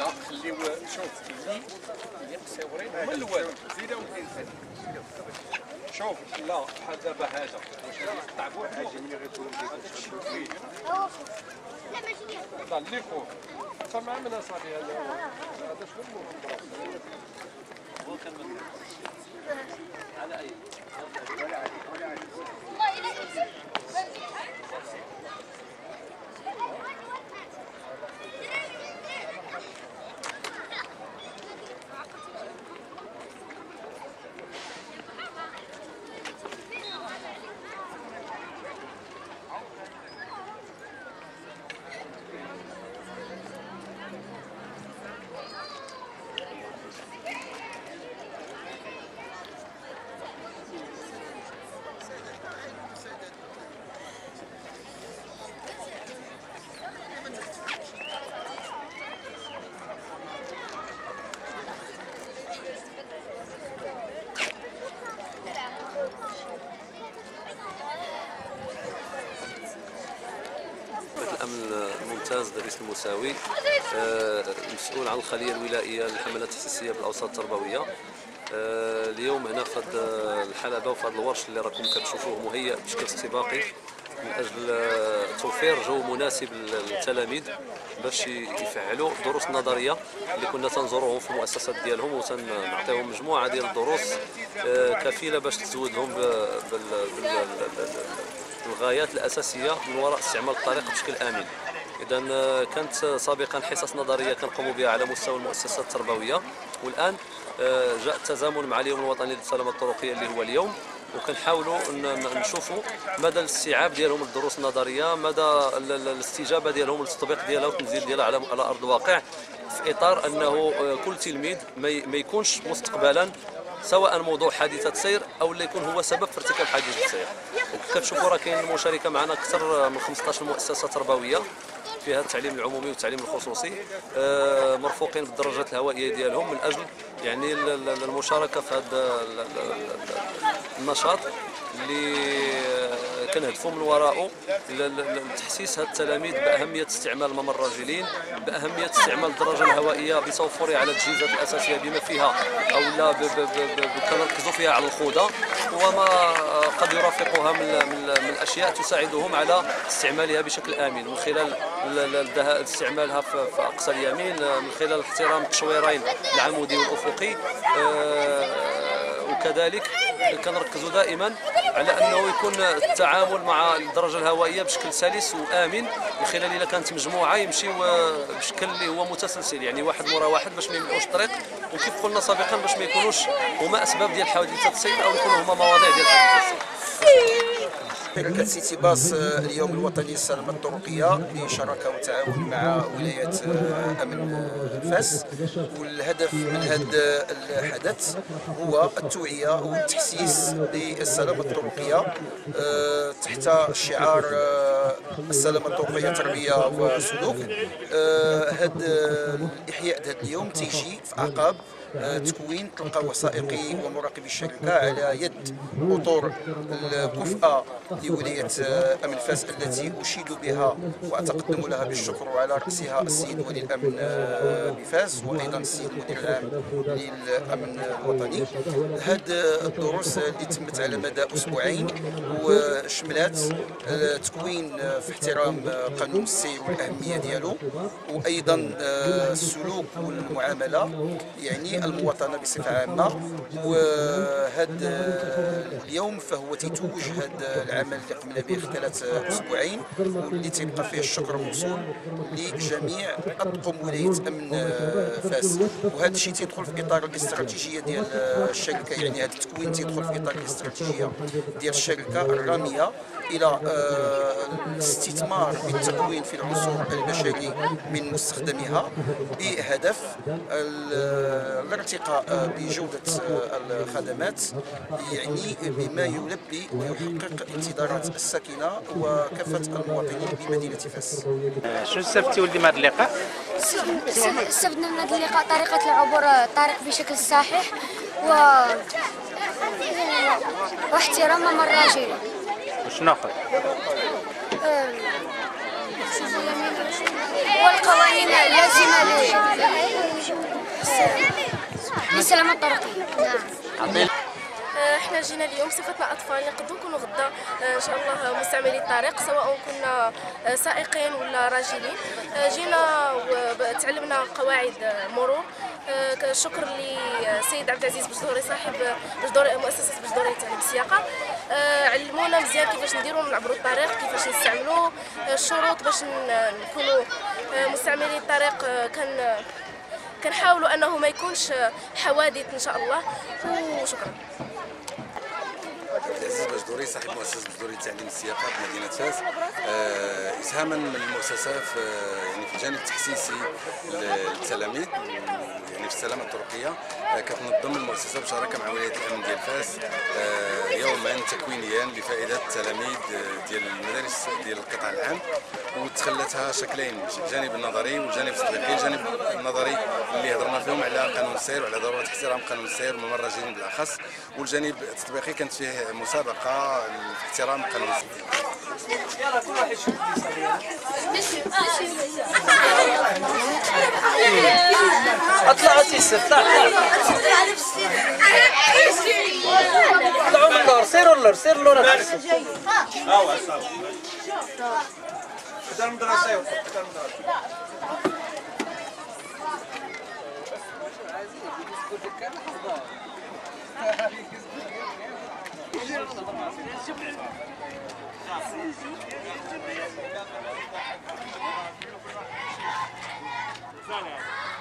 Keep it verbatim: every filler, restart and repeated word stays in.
خليو شوف اللي اللي مصورين هما الاول زيدوا الانسان شوف لا بحال دابا هذا واش غادي يقطع بوحدو لا ماشي لا اللي فوق سمع من اصاحبي هذا هذا شنو هو كان على اي الأمن الممتاز دريس المساوي مسؤول عن الخلية الولائية للحملات التحسيسية بالأوساط التربوية. اليوم هنا في هذه الحلبة وفي هذا الورش اللي راكم كتشوفوه مهيأ بشكل استباقي من أجل توفير جو مناسب للتلاميذ باش يفعلوا الدروس النظرية اللي كنا تنزوروهم في المؤسسات ديالهم وتنعطيهم مجموعة ديال الدروس كفيلة باش تزودهم بالغايات الأساسية من وراء استعمال الطريق بشكل آمن. إذا كانت سابقا حصص نظرية كنقوموا بها على مستوى المؤسسات التربوية، والآن جاء التزامن مع اليوم الوطني للسلامة الطرقية اللي هو اليوم، وكنحاولوا نشوفوا مدى الاستيعاب ديالهم الدروس النظريه، مدى الاستجابه ديالهم للتطبيق ديالها والتنزيل ديالها على على ارض الواقع، في اطار انه كل تلميذ ما يكونش مستقبلا سواء موضوع حادثه سير او اللي يكون هو سبب في ارتكاب حادثه سير. كتشوفوا راه كاين المشاركه معنا اكثر من خمسطاش مؤسسه تربويه فيها التعليم العمومي والتعليم الخصوصي، مرفوقين بالدرجات الهوائيه ديالهم من اجل يعني المشاركه في هذا النشاط اللي كنهدفوا من وراءه لتحسيس هاد التلاميذ باهميه استعمال الممر الراجلين، باهميه استعمال الدراجه الهوائيه بتوفرها على التجهيزات الاساسيه بما فيها او لا كنركزوا فيها على الخوضه وما قد يرافقها من, من, من الاشياء تساعدهم على استعمالها بشكل امن، من خلال استعمالها في اقصى اليمين، من خلال احترام التشويرين العمودي والافقي. وكذلك كنركزوا دائما على انه يكون التعامل مع الدرجه الهوائيه بشكل سلس وامن، من خلال اذا كانت مجموعه يمشيو بشكل اللي هو متسلسل، يعني واحد مورا واحد باش ما يملؤوش الطريق، وكيف قلنا سابقا باش ما يكونوش هما اسباب ديال حوادث السير او يكونوا هما مواضيع ديال حوادث السير. شركة سيتي باص اليوم الوطني للسلامة الطرقية بشراكة وتعاون مع ولاية أمن فاس، والهدف من هذا الحدث هو التوعية والتحسيس للسلامة الطرقية تحت شعار السلامة الطرقية تربية وسلوك. هذا إحياء هذا اليوم تيجي في أعقاب تكوين تلقى وثائقي ومراقبي الشركه على يد اطر الكفءه لولايه امن فاس التي اشيد بها واتقدم لها بالشكر، وعلى راسها السيد ولي الامن بفاس وايضا السيد المدير العام للامن الوطني. هذه الدروس اللي تمت على مدى اسبوعين وشملات تكوين في احترام قانون السير والاهميه ديالو، وايضا السلوك والمعامله يعني المواطنه بصفه عامه. وهذا اليوم فهو تيتوج هذا العمل اللي قمنا به خلال اسبوعين، واللي تيبقى فيه الشكر موصول لجميع اطقم ولايه امن فاس. وهذا الشيء تيدخل في اطار الاستراتيجيه ديال الشركه، يعني هذا التكوين تيدخل في اطار الاستراتيجيه ديال الشركه الراميه الى الاستثمار بالتكوين في العنصر البشري من مستخدميها بهدف الارتقاء بجودة الخدمات، يعني بما يلبي ويحقق انتظارات الساكنة وكافة المواطنين بمدينة فاس. شنو استفدتي ولدي من هذا اللقاء؟ استفدنا من هذا اللقاء طريقة العبور الطريق بشكل صحيح و واحترام ممر الراجلين. وشنو اخر؟ والقوانين اللازمة للسلامة الطرقية. نعم. احنا جينا اليوم بصفتنا اطفال نقدروا نكونوا غدا ان شاء الله مستعملي الطريق، سواء كنا سائقين ولا راجلين. جينا وتعلمنا قواعد مرور. شكر للسيد عبد العزيز بجدوري صاحب بجدوري مؤسسه بجدوري للتعليم السياقه. علمونا مزيان كيفاش نديروا نعبروا الطريق، كيفاش نستعملوه، الشروط باش نكونوا مستعملي الطريق. كان كنحاولوا انه ما يكونش حوادث ان شاء الله. وشكرا. عبد العزيز بجدوري صاحب مؤسسه بجدوري للتعليم السياقه بمدينه فاس. آه اسهاما من المؤسسه في يعني في الجانب التحسيسي للتلاميذ يعني في السلامه الطرقيه. آه كتنظم المؤسسه بشراكه مع ولايه الامن ديال فاس آه يوما تكوينيا لفائده التلاميذ ديال المدارس ديال القطاع العام، وتخلتها شكلين، الجانب النظري والجانب التطبيقي. الجانب النظري اللي هضرنا فيهم على قانون السير وعلى ضروره احترام قانون السير والممرجين بالاخص، والجانب التطبيقي كانت فيه مسابقه لاحترام قانون السير. يلا كل واحد يشوف اطلع سيس اطلع طلعوا من اللور، سيروا اللور سير اللور. ها هو صافي هذا المدرسه هذا المدرسه لا لا